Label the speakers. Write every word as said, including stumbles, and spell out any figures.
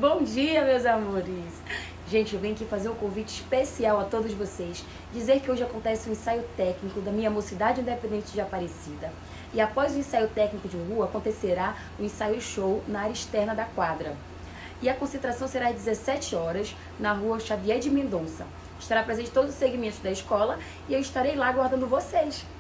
Speaker 1: Bom dia, meus amores! Gente, eu venho aqui fazer um convite especial a todos vocês. Dizer que hoje acontece um ensaio técnico da minha Mocidade Independente de Aparecida. E após o ensaio técnico de rua, acontecerá o ensaio show na área externa da quadra. E a concentração será às dezessete horas, na rua Xavier de Mendonça. Estará presente todos os segmentos da escola e eu estarei lá aguardando vocês.